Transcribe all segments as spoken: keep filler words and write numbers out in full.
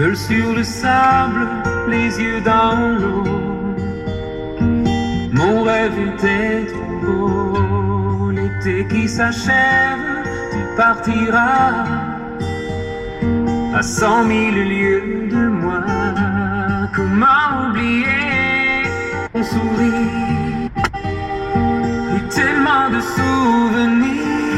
seul sur le sable, les yeux dans l'eau. Mon rêve était trop beau. L'été qui s'achève, tu partiras à cent mille lieues de moi. Comment oublier ton sourire et tellement de souvenirs.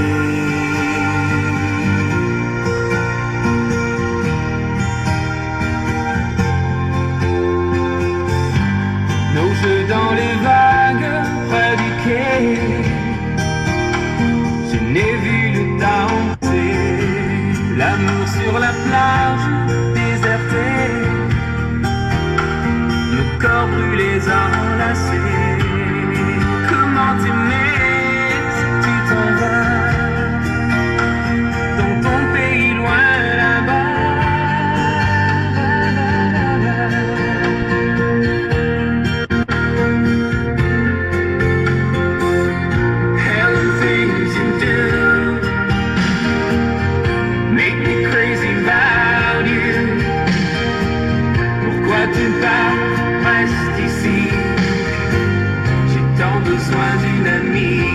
Nos jeux dans les vagues près du quai, je n'ai vu le temps passer. L'amour sur la plage désertée, nos corps brûlés enlacés. Comment t'aimer si tu t'en vas dans ton pays loin là-bas. Hell, the things you do make me crazy about you. Pourquoi tu pars? Reste ici, j'ai tant besoin d'une amie.